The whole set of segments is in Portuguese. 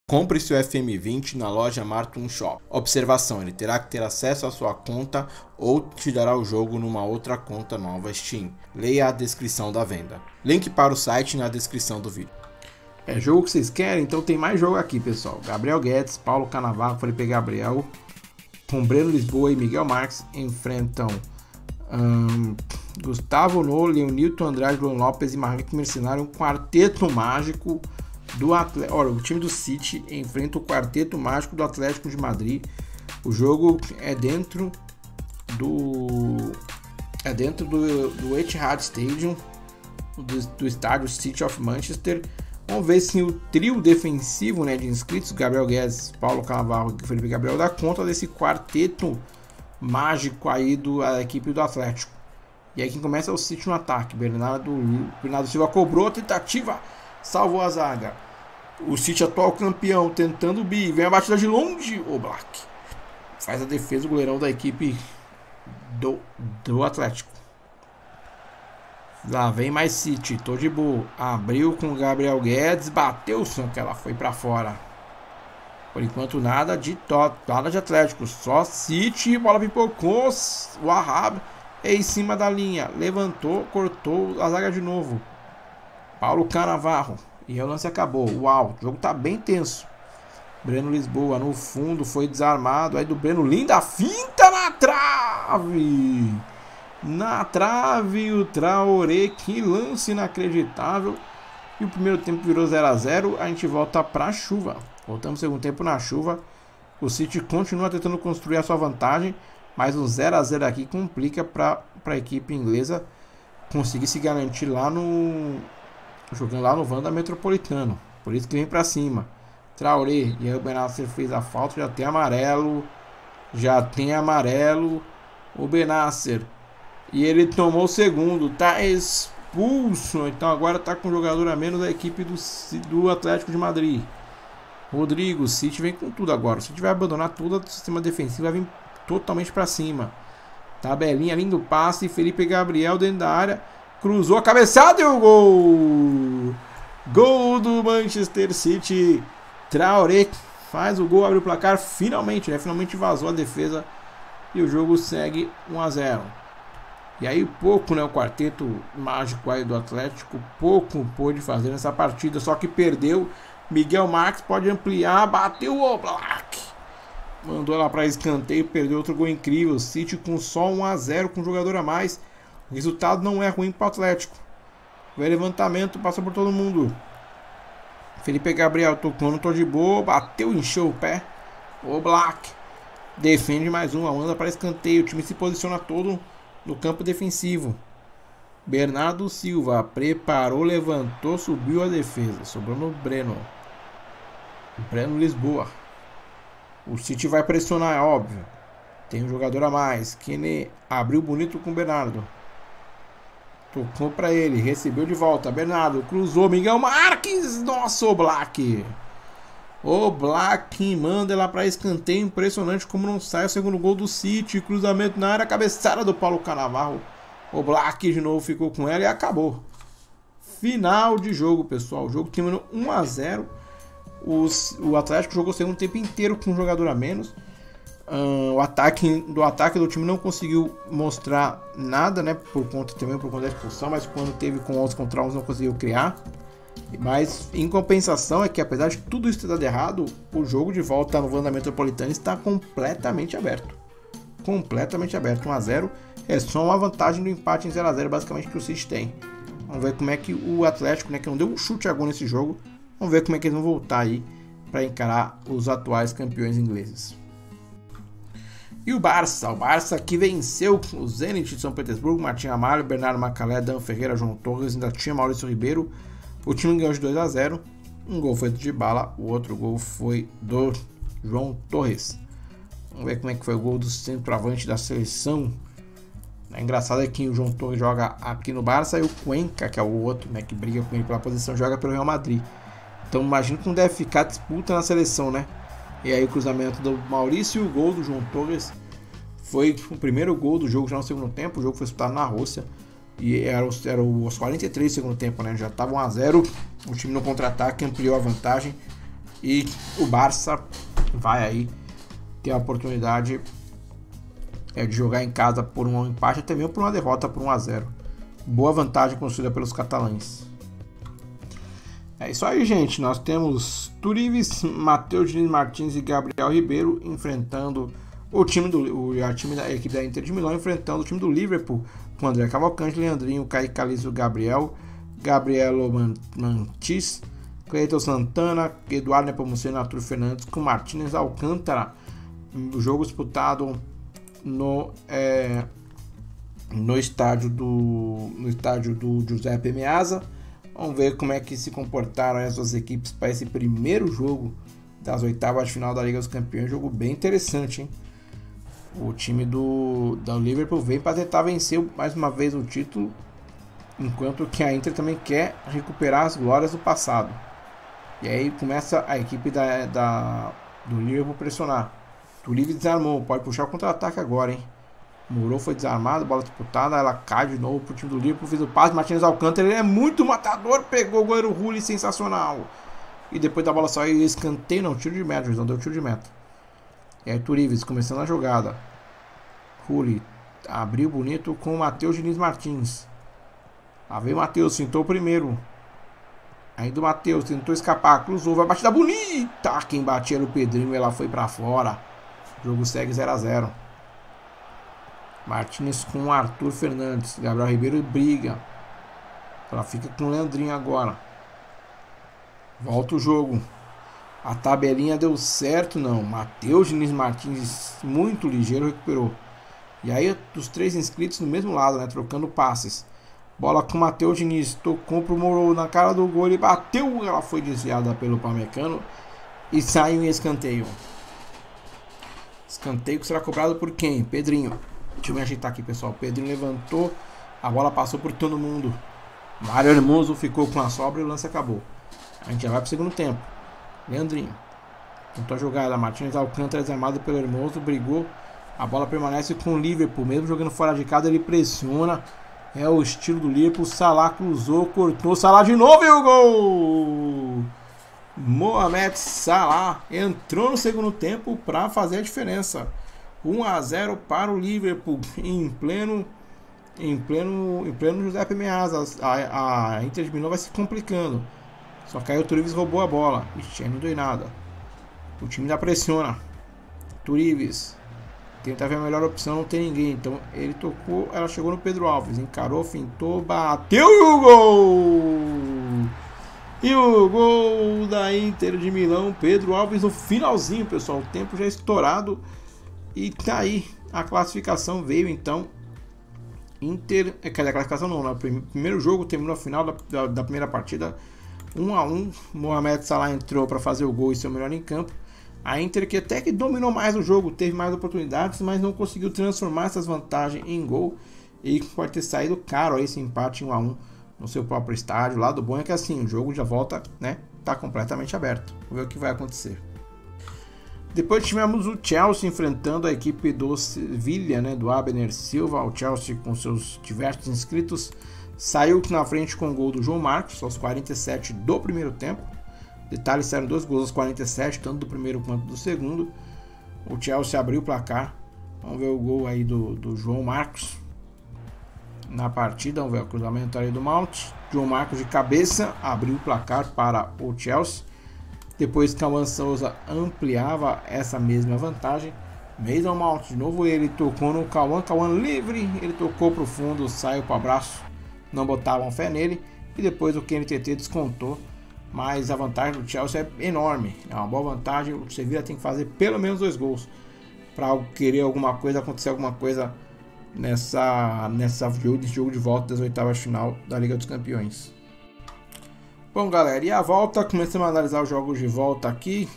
Compre seu FM20 na loja Martum Shop. Observação: ele terá que ter acesso à sua conta ou te dará o jogo numa outra conta nova Steam. Leia a descrição da venda. Link para o site na descrição do vídeo. É jogo que vocês querem? Então tem mais jogo aqui, pessoal. Gabriel Guedes, Paulo Cannavaro, Felipe Gabriel, com Breno Lisboa e Miguel Marques enfrentam Gustavo No, Leonilton Andrade, Luan Lopes e Marlene Mercenário, um quarteto mágico do Atlético. Olha, o time do City enfrenta o quarteto mágico do Atlético de Madrid. O jogo é dentro do Etihad Stadium, do estádio City of Manchester. Vamos ver se o trio defensivo, né, de inscritos, Gabriel Guedes, Paulo Cannavaro e Felipe Gabriel, dá conta desse quarteto mágico aí da equipe do Atlético. E aí quem começa é o City no ataque. Bernardo Silva cobrou a tentativa, salvou a zaga. O City, atual campeão, tentando o bi, vem a batida de longe. O Black faz a defesa, o goleirão da equipe do Atlético. Lá vem mais City, tô de boa. Abriu com o Gabriel Guedes, bateu o som que ela foi pra fora. Por enquanto nada de Atlético, só City, bola pipocou, o Arrab é em cima da linha, levantou, cortou a zaga de novo. Paulo Cannavaro, e o lance acabou. Uau, o jogo tá bem tenso. Breno Lisboa no fundo, foi desarmado, aí do Breno, linda finta na trave. Na trave, o Traoré, que lance inacreditável. E o primeiro tempo virou 0 a 0. A gente volta pra chuva. Voltamos segundo tempo na chuva. O City continua tentando construir a sua vantagem, mas um 0 a 0 aqui complica para a equipe inglesa conseguir se garantir lá jogando lá no Wanda Metropolitano. Por isso que vem para cima. Traoré, e aí o Benasser fez a falta, já tem amarelo. O Benasser, e ele tomou o segundo, tá expulso. Então agora tá com um jogador a menos da equipe do Atlético de Madrid. Rodrigo, o City vem com tudo agora. O City vai abandonar tudo o sistema defensivo, vai vir totalmente para cima. Tabelinha, lindo passe. Felipe Gabriel dentro da área, cruzou a cabeçada e o gol! Gol do Manchester City. Traoré faz o gol, abre o placar finalmente, né? Finalmente vazou a defesa e o jogo segue 1 a 0. E aí pouco, né, o quarteto mágico aí do Atlético, pouco pôde fazer nessa partida, só que perdeu. Miguel Marques pode ampliar, bateu o Black, mandou lá para escanteio, perdeu outro gol incrível. City com só 1 a 0 com um jogador a mais. O resultado não é ruim para o Atlético. Vai levantamento, passa por todo mundo. Felipe Gabriel tocou no de boa, bateu, encheu o pé. O Black defende mais uma, manda para escanteio. O time se posiciona todo no campo defensivo. Bernardo Silva preparou, levantou, subiu a defesa. Sobrou no Breno Lisboa. O City vai pressionar, é óbvio. Tem um jogador a mais. Kene abriu bonito com o Bernardo. Tocou para ele, recebeu de volta. Bernardo cruzou, Miguel Marques. Nossa, o Black. O Black manda lá para escanteio. Impressionante como não sai o segundo gol do City. Cruzamento na área, cabeçada do Paulo Cannavaro. O Black de novo ficou com ela e acabou. Final de jogo, pessoal. O jogo terminou 1 a 0. O Atlético jogou o segundo tempo inteiro com um jogador a menos. O ataque do time não conseguiu mostrar nada, né? Por conta da expulsão, mas quando teve com 11 contra 11 não conseguiu criar. Mas em compensação é que, apesar de tudo isso ter dado errado, o jogo de volta no Wanda Metropolitano está completamente aberto. Completamente aberto. 1 a 0 é só uma vantagem do empate em 0 a 0 basicamente que o City tem. Vamos ver como é que o Atlético, né, que não deu um chute a gol nesse jogo, vamos ver como é que eles vão voltar aí para encarar os atuais campeões ingleses. E o Barça que venceu o Zenit de São Petersburgo, Martim Amalho, Bernardo Macalé, Dan Ferreira, João Torres, ainda tinha Maurício Ribeiro. O time ganhou de 2 a 0. Um gol foi do Dybala, o outro gol foi do João Torres. Vamos ver como é que foi o gol do centroavante da seleção. É engraçado é que o João Torres joga aqui no Barça e o Cuenca, que é o outro, né, que briga com ele pela posição, joga pelo Real Madrid. Então imagina como deve ficar a disputa na seleção, né? E aí o cruzamento do Maurício e o gol do João Torres foi o primeiro gol do jogo já no segundo tempo. O jogo foi disputado na Rússia e era os 43 do segundo tempo, né? Já estava 1 a 0. O time no contra-ataque ampliou a vantagem E o Barça vai aí ter a oportunidade de jogar em casa por um empate, até mesmo por uma derrota por 1-0. Boa vantagem construída pelos catalães. É isso aí, gente. Nós temos Turives, Matheus Diniz Martins e Gabriel Ribeiro enfrentando o time da equipe da Inter de Milão, enfrentando o time do Liverpool, com André Cavalcante, Leandrinho, Kaique Calizo, Gabrielo Mantis, Cleiton Santana, Eduardo Nepomuceno, Arthur Fernandes, com Martínez Alcântara. O jogo disputado no estádio do Giuseppe Meazza. Vamos ver como é que se comportaram as duas equipes para esse primeiro jogo das oitavas de final da Liga dos Campeões. Jogo bem interessante, hein? O time do Liverpool vem para tentar vencer mais uma vez o título, enquanto que a Inter também quer recuperar as glórias do passado. E aí começa a equipe do Liverpool pressionar. Turives desarmou, pode puxar o contra-ataque agora, hein? Mourou foi desarmado, bola disputada, ela cai de novo pro time do Liverpool, fez o passe, Martínez Alcântara, ele é muito matador, pegou o goleiro Rulli, sensacional. E depois da bola saiu, escanteio, não, tiro de meta, não deu tiro de meta. E aí Turives começando a jogada. Rulli abriu bonito com o Matheus Diniz Martins. Lá veio o Matheus, sentou o primeiro. Ainda o Matheus tentou escapar, cruzou, vai batida bonita. Quem batia era o Pedrinho, ela foi pra fora. O jogo segue 0-0. Martínez com o Arthur Fernandes. Gabriel Ribeiro briga. Ela fica com o Leandrinho agora. Volta o jogo. A tabelinha deu certo, não. Matheus Diniz Martins, muito ligeiro, recuperou. E aí os três inscritos no mesmo lado, né? Trocando passes. Bola com o Matheus Diniz. Tocou pro Mourou na cara do gol. Ele bateu. Ela foi desviada pelo Pamecano. E saiu em escanteio. Escanteio que será cobrado por quem? Pedrinho. Deixa eu me ajeitar aqui, pessoal. Pedrinho levantou. A bola passou por todo mundo. Mário Hermoso ficou com a sobra e o lance acabou. A gente já vai pro segundo tempo. Leandrinho. Tentou a jogada. Martínez Alcântara desarmado pelo Hermoso. Brigou. A bola permanece com o Liverpool. Mesmo jogando fora de casa, ele pressiona. É o estilo do Liverpool. Salah cruzou, cortou. Salah de novo e o gol! Mohamed Salah entrou no segundo tempo para fazer a diferença. 1-0 para o Liverpool em pleno Giuseppe Meazza. A Inter de Milão vai se complicando. Só que aí o Turives roubou a bola. Ixi, não deu nada. O time já pressiona. Turives tenta ver a melhor opção, não tem ninguém. Então ele tocou, ela chegou no Pedro Alves. Encarou, fintou, bateu e o gol! E o gol da Inter de Milão. Pedro Alves no finalzinho, pessoal. O tempo já estourado. E tá aí, a classificação veio então. Inter, quer dizer, a classificação não, no primeiro jogo terminou a final da primeira partida 1-1. Mohamed Salah entrou para fazer o gol e ser o melhor em campo. A Inter que até que dominou mais o jogo, teve mais oportunidades, mas não conseguiu transformar essas vantagens em gol. E pode ter saído caro aí esse empate 1-1 no seu próprio estádio. O lado bom é que assim, o jogo já volta, né? Tá completamente aberto. Vamos ver o que vai acontecer. Depois tivemos o Chelsea enfrentando a equipe do Sevilha, né, do Abner Silva. O Chelsea, com seus diversos inscritos, saiu na frente com o gol do João Marcos aos 47 do primeiro tempo. Detalhe, saíram 2 gols aos 47, tanto do primeiro quanto do segundo. O Chelsea abriu o placar. Vamos ver o gol aí do João Marcos na partida. Vamos ver o cruzamento aí do Mount. João Marcos de cabeça abriu o placar para o Chelsea. Depois Cauã Souza ampliava essa mesma vantagem. Mason Mount, de novo ele tocou no Cauã livre, ele tocou para o fundo, saiu para o abraço, não botavam fé nele. E depois o KNTT descontou, mas a vantagem do Chelsea é enorme, é uma boa vantagem. O Sevilla tem que fazer pelo menos 2 gols para querer alguma coisa, acontecer alguma coisa nesse jogo de volta das oitavas de final da Liga dos Campeões. Bom, galera, e a volta, começamos a analisar os jogos de volta aqui.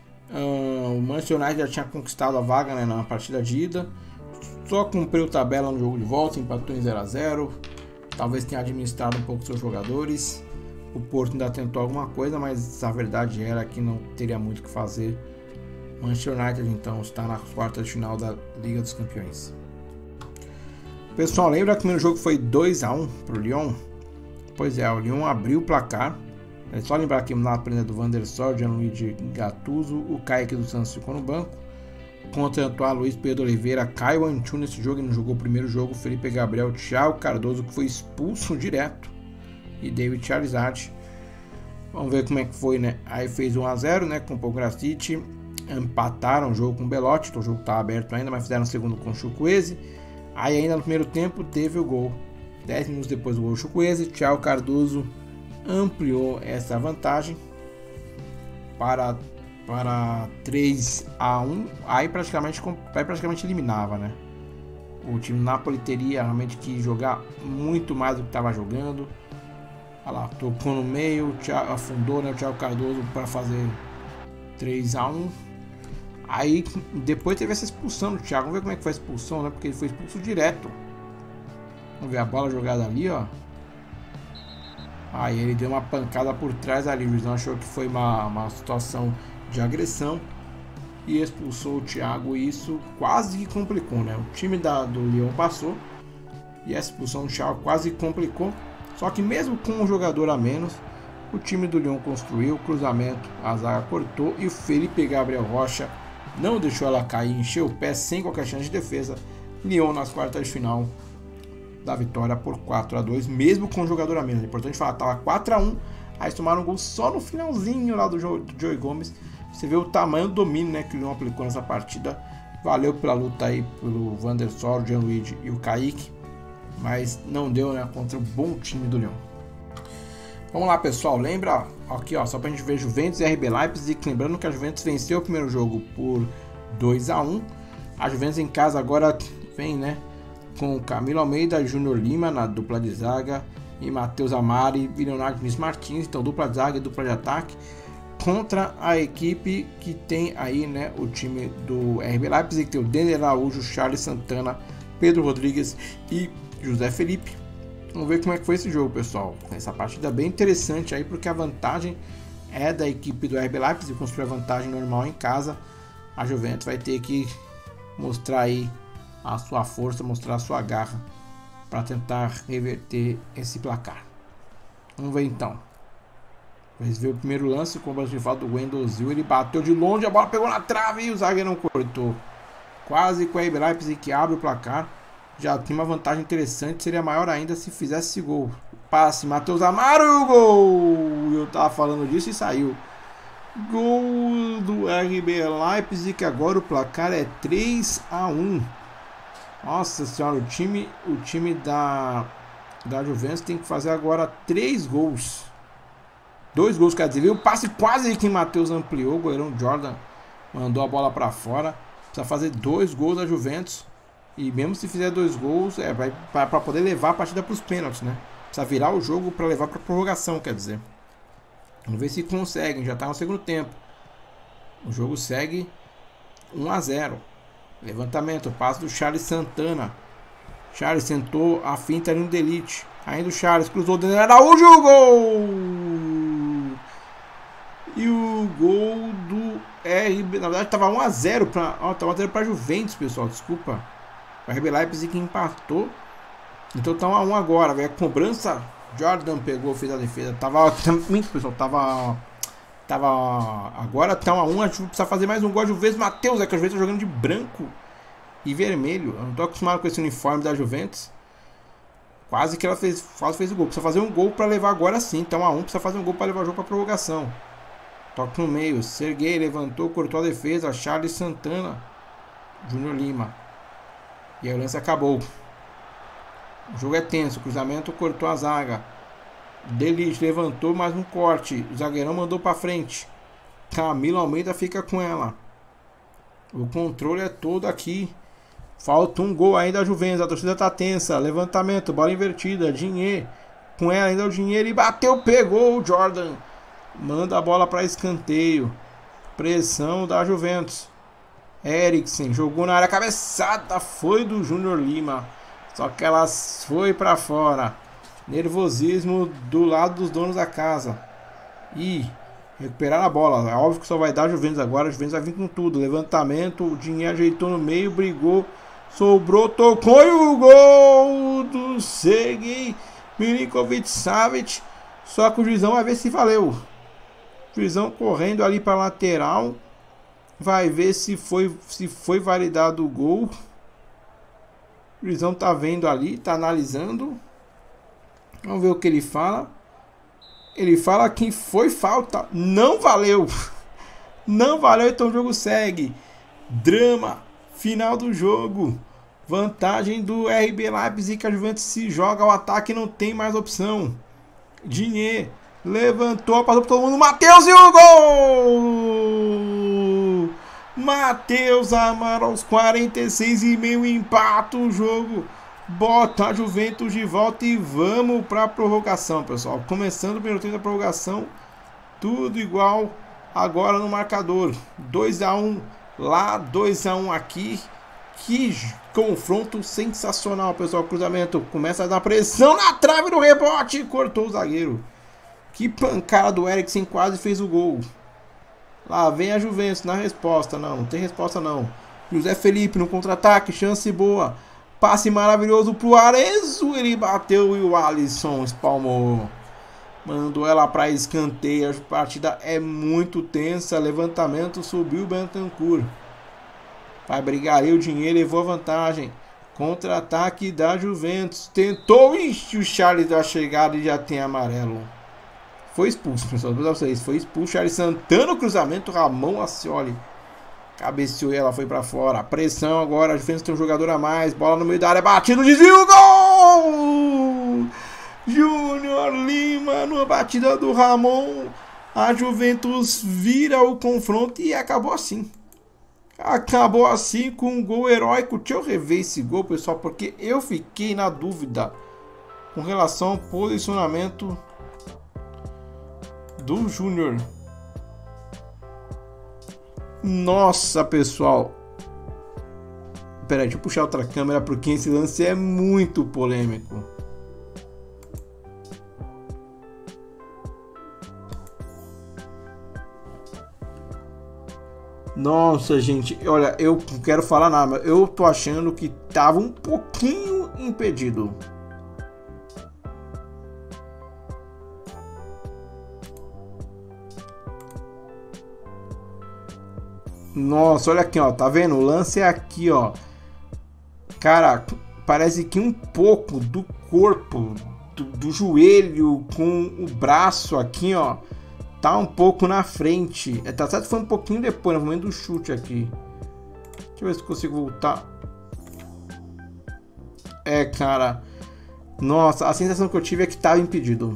O Manchester United já tinha conquistado a vaga, né, na partida de ida. Só cumpriu tabela no jogo de volta, empatou em 0-0. Talvez tenha administrado um pouco seus jogadores. O Porto ainda tentou alguma coisa, mas a verdade era que não teria muito o que fazer. O Manchester United então está na quarta de final da Liga dos Campeões. Pessoal, lembra que o primeiro jogo foi 2-1 para o Lyon? Pois é, o Lyon abriu o placar É só lembrar que na prenda do Wander Sor, Gianluigi Gattuso, o Kaique do Santos ficou no banco. Contra Antoine Luiz, Pedro Oliveira, Caio Antunes nesse jogo, ele não jogou o primeiro jogo, Felipe Gabriel, Thiago Cardoso, que foi expulso direto, e David Charizard. Vamos ver como é que foi, né? Aí fez 1-0, né, com o Paul Grafite, empataram o jogo com o Belotti, então o jogo tá aberto ainda, mas fizeram o segundo com o Chukwueze. Aí ainda no primeiro tempo teve o gol, 10 minutos depois do gol do Chukwueze, Thiago Cardoso ampliou essa vantagem para 3-1, aí praticamente eliminava, né? O time do Napoli teria realmente que jogar muito mais do que estava jogando. Olha lá, tocou no meio, afundou, né, o Thiago Cardoso para fazer 3-1. Aí depois teve essa expulsão do Thiago, vamos ver como é que foi a expulsão, né? Porque ele foi expulso direto. Vamos ver a bola jogada ali, ó. Aí ele deu uma pancada por trás ali, o Luizão achou que foi uma situação de agressão e expulsou o Thiago, e isso quase que complicou, né? O time do Lyon passou e a expulsão do Thiago quase complicou, só que mesmo com um jogador a menos, o time do Lyon construiu o cruzamento, a zaga cortou e o Felipe Gabriel Rocha não deixou ela cair, encheu o pé sem qualquer chance de defesa. Lyon nas quartas de final da vitória por 4-2, mesmo com um jogador a menos. É importante falar, tava 4-1, aí tomaram um gol só no finalzinho lá do Joey Gomes. Você vê o tamanho do domínio, né, que o Lyon aplicou nessa partida. Valeu pela luta aí pelo Wander Sor, o Gianluigi e o Kaique, mas não deu, né, contra o bom time do Lyon. Vamos lá, pessoal, lembra aqui, ó, só pra gente ver Juventus e RB Leipzig, lembrando que a Juventus venceu o primeiro jogo por 2-1. A Juventus em casa agora vem, né, com Camilo Almeida, Júnior Lima na dupla de zaga e Matheus Amari e Leonardo Martins, então dupla de zaga e dupla de ataque, contra a equipe que tem aí, né, o time do RB Leipzig, que tem o Daniel Araújo, Charles Santana, Pedro Rodrigues e José Felipe. Vamos ver como é que foi esse jogo, pessoal. Essa partida é bem interessante aí, porque a vantagem é da equipe do RB Leipzig, construir a vantagem normal em casa. A Juventus vai ter que mostrar aí a sua força, mostrar a sua garra para tentar reverter esse placar. Vamos ver então. Vamos ver o primeiro lance com o braço de falta do Wendel Zil. Ele bateu de longe, a bola pegou na trave e o zagueiro não cortou. Quase com a RB Leipzig que abre o placar. Já tem uma vantagem interessante, seria maior ainda se fizesse esse gol. Passe, Matheus Amaro, gol! Eu tava falando disso e saiu. Gol do RB Leipzig, que agora o placar é 3-1. Nossa senhora, o time da Juventus tem que fazer agora 3 gols. 2 gols, quer dizer, o passe quase que Matheus ampliou, o goleirão Jordan mandou a bola para fora. Precisa fazer 2 gols da Juventus. E mesmo se fizer 2 gols, vai para poder levar a partida para os pênaltis, né? Precisa virar o jogo para levar para prorrogação, quer dizer. Vamos ver se conseguem, já está no segundo tempo. O jogo segue 1-0. Levantamento, passe do Charles Santana. Charles sentou a finta ali no Delite. Ainda o Charles cruzou o Daniel Araújo, gol! E o gol do RB, na verdade estava 1-0 para Juventus, pessoal, desculpa. O RB Leipzig que empatou. Então tá 1-1 agora, velho. A cobrança, Jordan pegou, fez a defesa. Muito, pessoal, agora tá 1-1, a gente precisa fazer mais um gol. A Juventus, Matheus, que a Juventus tá jogando de branco e vermelho. Eu não tô acostumado com esse uniforme da Juventus. Quase que ela fez o gol. Precisa fazer um gol para levar agora sim. Então 1-1, precisa fazer um gol para levar o jogo para prorrogação. Toque no meio, Serguei levantou, cortou a defesa, Charles Santana, Júnior Lima. E aí o lance acabou. O jogo é tenso, o cruzamento cortou a zaga. Delite levantou, mais um corte. O zagueirão mandou para frente. Camilo Almeida fica com ela. O controle é todo aqui. Falta um gol ainda da Juventus. A torcida tá tensa. Levantamento, bola invertida. Dinheiro. Com ela ainda o Dinheiro. E bateu, pegou o Jordan. Manda a bola para escanteio. Pressão da Juventus. Eriksen jogou na área, cabeçada foi do Júnior Lima, só que ela foi para fora. Nervosismo do lado dos donos da casa. E recuperar a bola. É óbvio que só vai dar a Juventus agora. A Juventus vai vir com tudo. Levantamento, o Dinheiro ajeitou no meio, brigou, sobrou, tocou e o gol do Serguei Milinkovic-Savic. Só que o juizão vai ver se valeu. O juizão correndo ali para lateral. Vai ver se foi validado o gol. O juizão tá vendo ali, tá analisando. Vamos ver o que ele fala. Ele fala que foi falta. Não valeu. Não valeu, então o jogo segue. Drama. Final do jogo. Vantagem do RB Leipzig, que a Juventus se joga ao ataque e não tem mais opção. Digne levantou, passou por todo mundo. Matheus e o gol! Matheus Amaro aos 46,5 empata o jogo. Bota a Juventus de volta e vamos para a prorrogação, pessoal. Começando o primeiro tempo da prorrogação. Tudo igual agora no marcador. 2-1 lá, 2-1 aqui. Que confronto sensacional, pessoal. Cruzamento começa a dar pressão na trave do rebote. Cortou o zagueiro. Que pancada do Eriksen, quase fez o gol. Lá vem a Juventus na resposta. Não tem resposta não. José Felipe no contra-ataque. Chance boa. Passe maravilhoso pro Arezzo. Ele bateu e o Alisson espalmou. Mandou ela para escanteio. A partida é muito tensa. Levantamento, subiu o Bentancur. Vai brigar aí o dinheiro, levou a vantagem. Contra-ataque da Juventus. Tentou, o Charles da chegada e já tem amarelo. Foi expulso, pessoal. Vou dar pra vocês. Foi expulso. Charles Santana, cruzamento. Ramon Ascioli cabeceou e ela foi pra fora. Pressão agora. A Juventus tem um jogador a mais. Bola no meio da área. Batido, desvio. Gol! Júnior Lima numa batida do Ramon. A Juventus vira o confronto e acabou assim. Acabou assim com um gol heróico. Deixa eu rever esse gol, pessoal, porque eu fiquei na dúvida com relação ao posicionamento do Júnior. Nossa, pessoal. Pera aí, deixa eu puxar outra câmera porque esse lance é muito polêmico. Nossa, gente, olha, eu não quero falar nada, mas eu tô achando que tava um pouquinho impedido. Nossa, olha aqui, ó, tá vendo? O lance é aqui, ó. Cara, parece que um pouco do corpo, do joelho com o braço aqui, ó. Tá um pouco na frente. Tá certo que foi um pouquinho depois, no momento do chute aqui. Deixa eu ver se consigo voltar. Cara. Nossa, a sensação que eu tive é que tava impedido.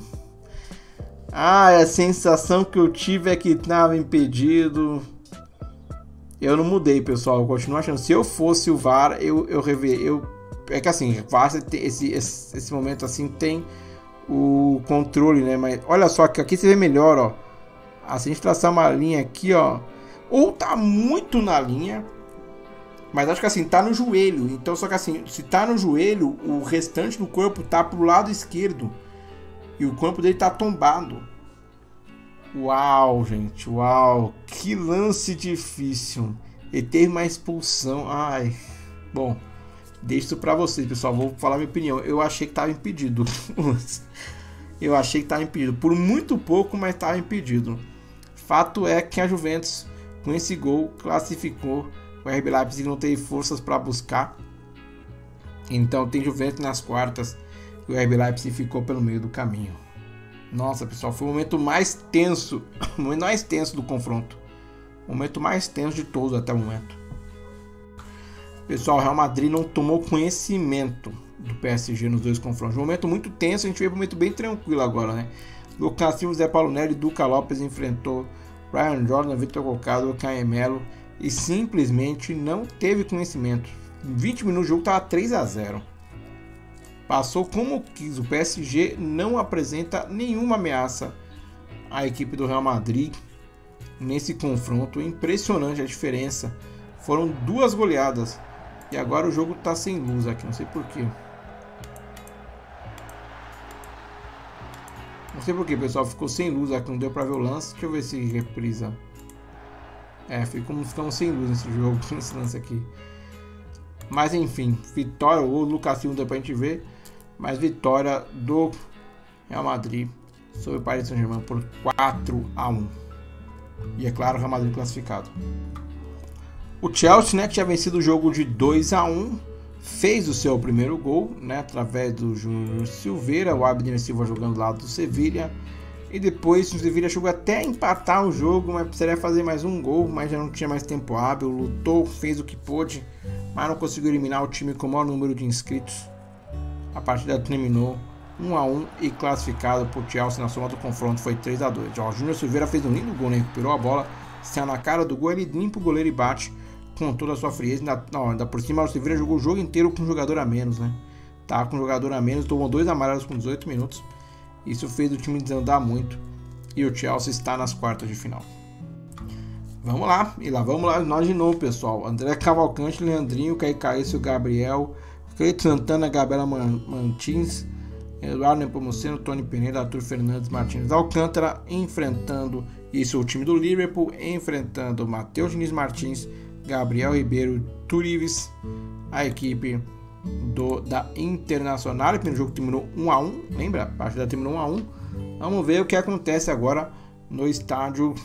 A sensação que eu tive é que tava impedido. Eu não mudei, pessoal. Eu continuo achando. Se eu fosse o VAR, eu rever. É que assim, VAR, esse momento assim tem o controle, né? Mas olha só que aqui você vê melhor, ó. Se a gente traçar uma linha aqui, ó, ou tá muito na linha, mas acho que assim, tá no joelho. Então, só que assim, se tá no joelho, o restante do corpo tá pro lado esquerdo e o corpo dele tá tombado. Uau, gente, uau, que lance difícil. Ele teve uma expulsão. Ai, bom, deixo isso pra vocês, pessoal. Vou falar minha opinião. Eu achei que tava impedido. Eu achei que tava impedido. Por muito pouco, mas tava impedido. Fato é que a Juventus, com esse gol, classificou. O RB Leipzig não teve forças para buscar. Então tem Juventus nas quartas. E o RB Leipzig ficou pelo meio do caminho. Nossa, pessoal, foi o momento mais tenso. O momento mais tenso do confronto. O momento mais tenso de todos até o momento. Pessoal, o Real Madrid não tomou conhecimento do PSG nos dois confrontos. Um momento muito tenso, a gente veio para um momento bem tranquilo agora, né? Lucas Silva, Zé Paulo Nery e Duca Lopes enfrentou Ryan Jordan, Vitor Cocado, Caio Melo e simplesmente não teve conhecimento. Em 20 minutos o jogo estava 3-0. Passou como quis. O PSG não apresenta nenhuma ameaça à equipe do Real Madrid nesse confronto. Impressionante a diferença. Foram 2 goleadas. E agora o jogo está sem luz aqui, não sei porquê. Não sei porquê, pessoal, ficou sem luz aqui, não deu pra ver o lance. Deixa eu ver se reprisa. Ficamos sem luz nesse jogo, nesse lance aqui. Mas enfim, vitória, o Lucas Silva não deu pra gente ver. Mas vitória do Real Madrid sobre o Paris Saint-Germain por 4-1. E é claro, o Real Madrid classificado. O Chelsea, né, que tinha vencido o jogo de 2-1, fez o seu primeiro gol, né, através do Júnior Silveira, o Abner Silva jogando do lado do Sevilha. E depois o Sevilha chegou até a empatar o jogo, mas precisaria fazer mais um gol, mas já não tinha mais tempo hábil, lutou, fez o que pôde, mas não conseguiu eliminar o time com o maior número de inscritos. A partida terminou 1-1 e classificado por Chelsea na soma do confronto foi 3-2. O Júnior Silveira fez um lindo gol, né? Recuperou a bola, saiu na cara do gol, ele limpa o goleiro e bate com toda a sua frieza. Ainda por cima, o Silveira jogou o jogo inteiro com um jogador a menos, né? Tava com um jogador a menos, tomou 2 amarelos com 18 minutos. Isso fez o time desandar muito e o Chelsea está nas quartas de final. Vamos lá, e lá vamos lá nós de novo, pessoal. André Cavalcante, Leandrinho, Caício, Gabriel, Cleiton Santana, Gabriela Martins, Eduardo Nepomuceno, Tony Penedo, Arthur Fernandes, Martins Alcântara, enfrentando isso o time do Liverpool, enfrentando Matheus Diniz Martins, Gabriel Ribeiro, Turives, a equipe da Internacional. O primeiro jogo terminou 1-1, lembra? A partida terminou 1-1. Vamos ver o que acontece agora no estádio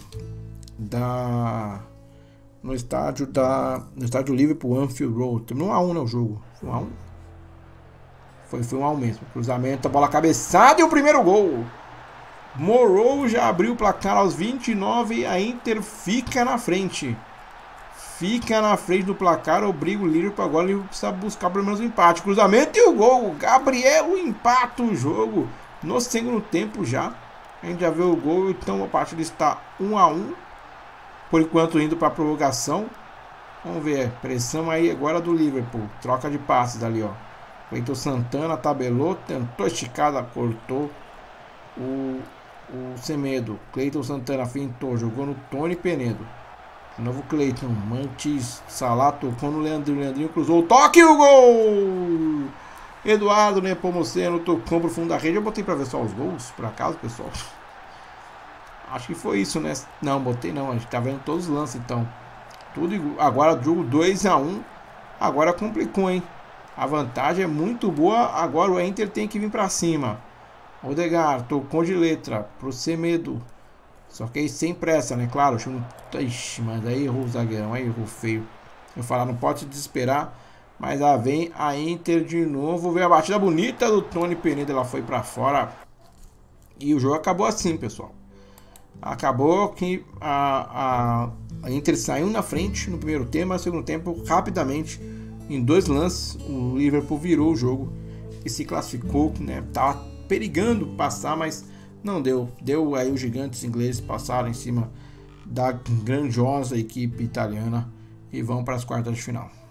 Liverpool Anfield Road. Terminou 1-1, né, o jogo? Foi 1-1? Foi 1-1 mesmo. Cruzamento, a bola cabeçada e o primeiro gol. Morrow já abriu o placar aos 29 e a Inter fica na frente. Fica na frente do placar, obriga o Liverpool agora, ele precisa buscar pelo menos um empate. Cruzamento e o gol. Gabriel empata o jogo no segundo tempo já. A gente já viu o gol, então a partida está 1-1. Por enquanto indo para a prorrogação. Vamos ver, pressão aí agora do Liverpool. Troca de passes ali, ó. Cleiton Santana tabelou, tentou esticada, cortou o Semedo. Cleiton Santana fintou, jogou no Tony Penedo. De novo Cleiton, Mantis, Salah tocou no Leandrinho, Leandrinho cruzou, toque e o gol! Eduardo Nepomuceno tocou pro fundo da rede. Eu botei pra ver só os gols, por acaso, pessoal. Acho que foi isso, né? Não, botei não, a gente tá vendo todos os lances, então. Tudo igual. Agora jogo 2-1. Agora complicou, hein? A vantagem é muito boa. Agora o Inter tem que vir pra cima. Odegaard tocou de letra pro Semedo. Só que aí sem pressa, né? Claro, o time... Ixi, mas aí errou o zagueirão, aí errou feio. Eu falar, não pode se desesperar. Mas lá vem a Inter de novo. Veio a batida bonita do Tony Penedo. Ela foi pra fora. E o jogo acabou assim, pessoal. Acabou que a Inter saiu na frente no primeiro tempo. No segundo tempo, rapidamente, em 2 lances, o Liverpool virou o jogo e se classificou, né? Tava perigando passar, mas não deu. Deu aí os gigantes ingleses passaram em cima da grandiosa equipe italiana e vão para as quartas de final.